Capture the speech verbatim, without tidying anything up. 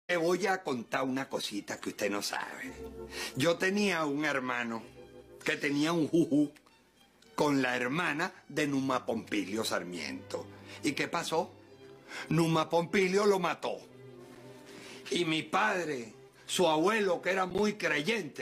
Te voy a contar una cosita que usted no sabe. Yo tenía un hermano que tenía un juju con la hermana de Numa Pompilio Sarmiento. ¿Y qué pasó? Numa Pompilio lo mató. Y mi padre, su abuelo, que era muy creyente,